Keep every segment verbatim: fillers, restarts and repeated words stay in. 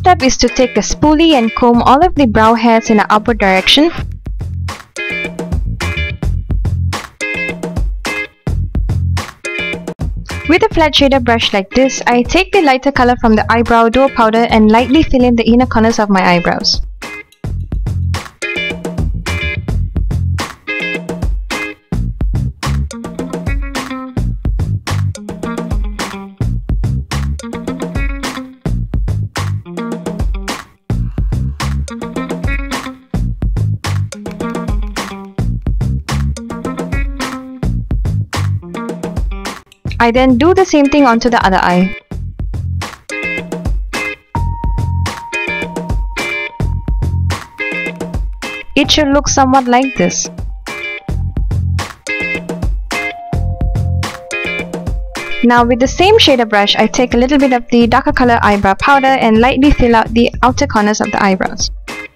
step is to take a spoolie and comb all of the brow hairs in an upward direction. With a flat shader brush like this, I take the lighter color from the eyebrow duo powder and lightly fill in the inner corners of my eyebrows. I then do the same thing onto the other eye. It should look somewhat like this. Now with the same shader brush, I take a little bit of the darker color eyebrow powder and lightly fill out the outer corners of the eyebrows.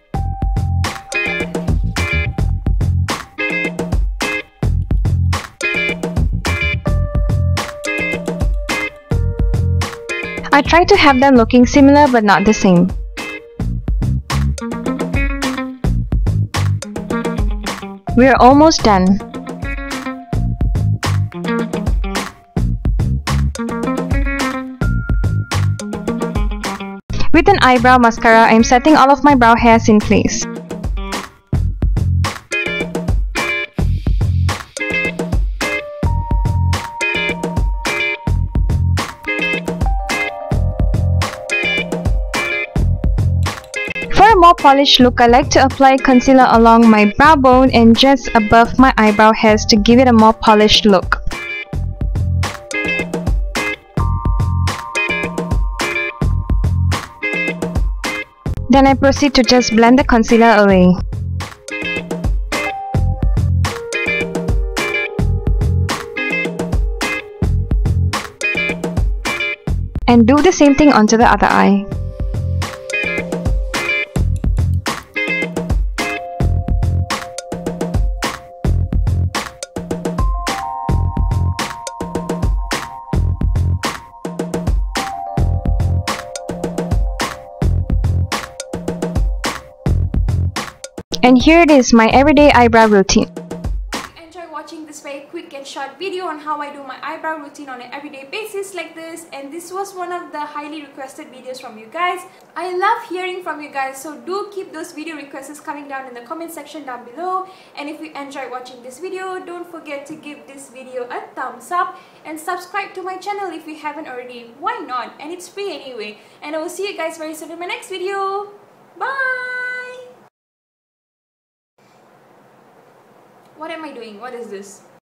I try to have them looking similar but not the same. We are almost done. With an eyebrow mascara, I am setting all of my brow hairs in place. For a more polished look, I like to apply concealer along my brow bone and just above my eyebrow hairs to give it a more polished look. Then I proceed to just blend the concealer away. And do the same thing onto the other eye. And here it is, my everyday eyebrow routine. Enjoy watching this very quick and short video on how I do my eyebrow routine on an everyday basis like this, and this was one of the highly requested videos from you guys. I love hearing from you guys, so do keep those video requests coming down in the comment section down below. And if you enjoyed watching this video, don't forget to give this video a thumbs up and subscribe to my channel if you haven't already. Why not? And it's free anyway. And I will see you guys very soon in my next video. Bye! What am I doing? What is this?